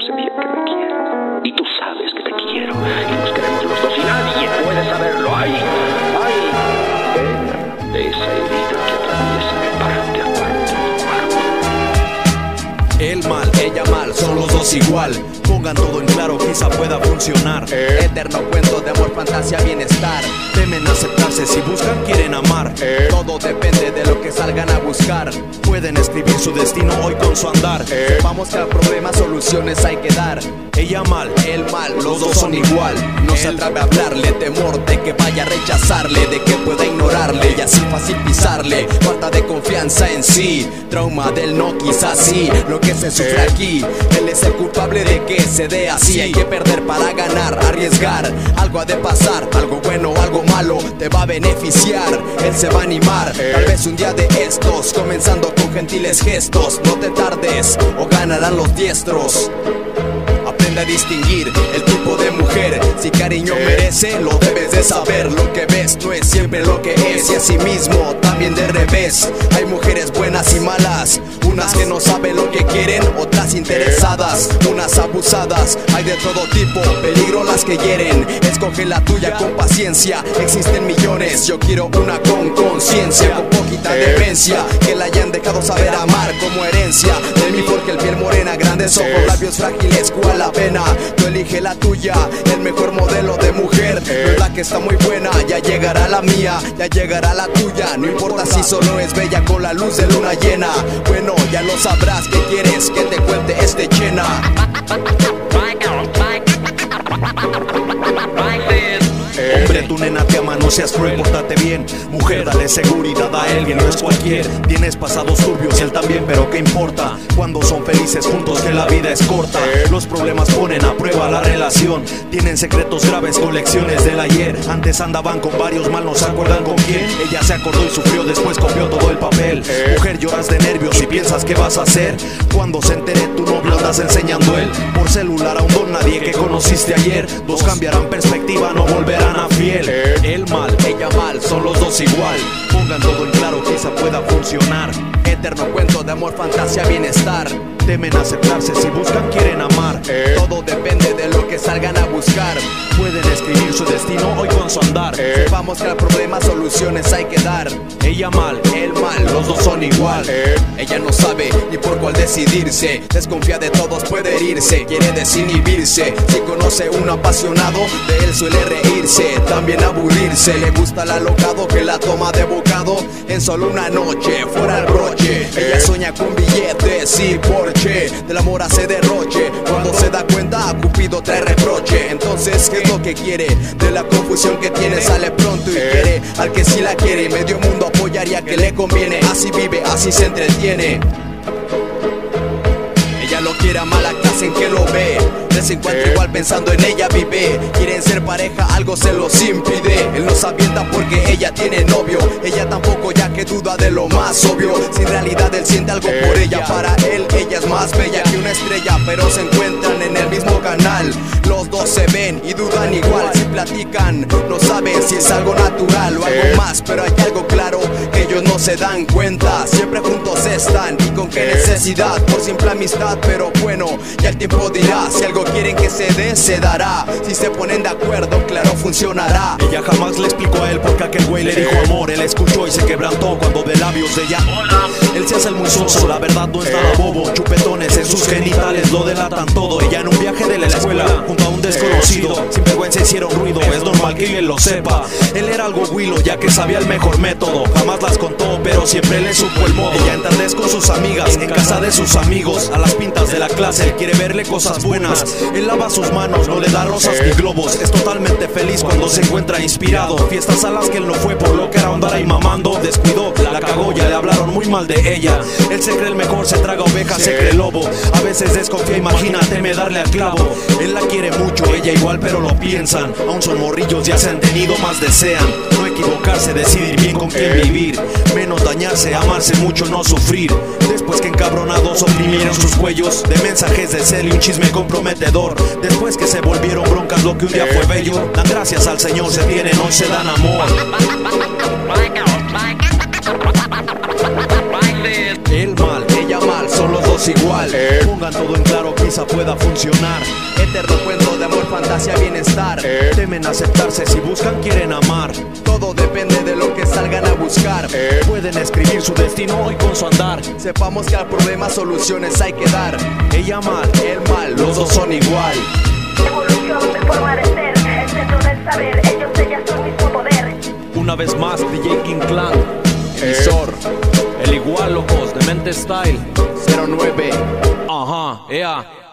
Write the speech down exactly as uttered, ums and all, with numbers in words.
sé bien que me quieres. Y tú sabes que te quiero. Y nos queremos los dos y nadie puede saberlo. ¡Ay! ¡Ay! Pena de esa herida que atraviesa de parte a parte mi cuerpo. El mal, ella mal, son los dos igual. Pongan todo en claro, quizá pueda funcionar. eh. Eterno cuento de amor, fantasía, bienestar. Temen aceptarse, si buscan quieren amar. eh. Todo depende de lo que salgan a buscar. Pueden escribir su destino hoy con su andar. eh. Vamos que a problemas soluciones hay que dar. Ella mal, él mal, los dos son igual. No se atreve a hablarle, temor de que vaya a rechazarle, de que pueda ignorarle y así fácil pisarle. Falta de confianza en sí, trauma del no quizás sí. Lo que se sufre aquí, él es el culpable de que se dé así. Hay que perder para ganar, arriesgar. Algo ha de pasar, algo bueno o algo malo te va a beneficiar. Él se va a animar, tal vez un día de estos, comenzando con gentiles gestos. No te tardes o ganarán los diestros. Aprende a distinguir el tipo de mujer. Si cariño merece, lo debes de saber. Lo que ves no es siempre lo que es, y así mismo también de revés. Hay mujeres buenas y malas, unas que no saben lo que quieren, otras interesadas, unas abusadas. Hay de todo tipo, peligro las que hieren. Escoge la tuya con paciencia, existen millones. Yo quiero una con conciencia, con poquita demencia, que la hayan dejado saber amar como herencia de mí, porque el piel morena, grandes ojos, labios frágiles, cual la pena. Tú elige la tuya, el mejor modelo de mujer. No es la que está muy buena, ya llegará la mía, ya llegará la tuya. No importa si solo es bella con la luz de luna llena. Bueno, ya lo sabrás, que quieres que te cuente este Chena. Hombre, tu nena te ama, no seas cruel, pórtate bien. Mujer, dale seguridad a él, que no es cualquier. Tienes pasados turbios y él también, pero ¿qué importa? Cuando son felices juntos, que la vida es corta. Los problemas ponen a prueba la relación. Tienen secretos graves, colecciones del ayer. Antes andaban con varios, mal no se acuerdan con quién. Ella se acordó y sufrió, después copió todo el papel. Mujer, lloras de nervios y piensas qué vas a hacer. Cuando se entere tu novio, andas enseñando él por celular a un don nadie que conociste ayer. Dos cambiarán perspectiva, no volverán a fiel. El mal, ella mal, son los dos igual. Pongan todo en claro, quizá pueda funcionar. Eterno cuento de amor, fantasía, bienestar. Temen aceptarse, si buscan quieren amar. Todo depende de lo que salgan a buscar. Pueden escribir su destino hoy con su andar. Sepamos que al problema soluciones hay que dar. Ella mal, él mal, los dos son igual. Ella no sabe ni por cuál decidirse. Desconfía de todos, puede herirse, quiere desinhibirse. Si conoce un apasionado, de él suele reírse, también aburrirse. Le gusta el alocado que la toma de bocado en solo una noche, fuera el broche. Ella sueña con billetes y Porsche, del amor hace derroche. Cuando se da cuenta, a Cupido trae reproche. Entonces, ¿qué es lo que quiere? De la confusión que tiene sale pronto y quiere al que sí la quiere. Medio mundo apoyaría que le conviene. Así vive, así se entretiene. Ella lo quiere a mala clase en que lo ve. Se encuentra igual pensando en ella vive. Quieren ser pareja, algo se los impide. Él no se avienta porque ella tiene novio. Ella tampoco, ya que duda de lo más obvio. Si en realidad él siente algo por ella, para él ella es más bella que una estrella. Pero se encuentran en el mismo canal. Los dos se ven y dudan igual. Si platican, no saben si es algo natural o algo más. Pero hay algo claro que ellos no se dan cuenta. Siempre juntos están y con qué necesidad. Por simple amistad, pero bueno, ya el tiempo dirá. Si algo quieren que se dé, se dará. Si se ponen de acuerdo, claro, funcionará. Ella jamás le explicó a él porque aquel güey le dijo amor. Él escuchó y se quebrantó cuando de labios de ella hola. Él se hace el muy soso, la verdad no es nada bobo. Chupetones en sus genitales lo delatan todo. Ella en un viaje de la escuela junto a un desconocido, sin vergüenza hicieron ruido, es normal que él lo sepa. Él era algo güilo ya que sabía el mejor método. Jamás las contó pero siempre le supo el modo. Ella entendés con sus amigas, en casa de sus amigos. A las pintas de la clase, él quiere verle cosas buenas. Él lava sus manos, no le da rosas ni globos. Es totalmente feliz cuando se encuentra inspirado. Fiestas a las que él no fue por lo que era andar ahí mamando. Descuidó, la cagó, ya le hablaron muy mal de ella. Él se cree el mejor, se traga ovejas, se cree lobo. A veces desconfía, imagínate, me darle al clavo. Él la quiere mucho, ella igual pero lo piensan. Aún son morrillos, ya se han tenido, más desean. No equivocarse, decidir bien con quién vivir. Menos dañarse, amarse mucho, no sufrir. Después que encabronados oprimieron sus cuellos de mensajes de cel y un chisme comprometedor. Después que se volvieron broncas lo que un día fue bello. Dan gracias al Señor, se tienen, hoy se dan amor. El mal, ella mal, son los dos todos igual. eh. Pongan todo en claro, quizá pueda funcionar. Eterno cuento de amor, fantasía, bienestar. eh. Temen aceptarse, si buscan quieren amar. Todo depende de lo que salgan a buscar. eh. Pueden escribir su destino hoy con su andar. Sepamos que al problema soluciones hay que dar. Ella mal, él mal, los dos son igual. Evolución de forma de ser, el centro del saber, ellos, ellas son mismo poder. Una vez más, D J King Clan, Emisor el igual locos, de mente style. cero nueve. Ajá, ea.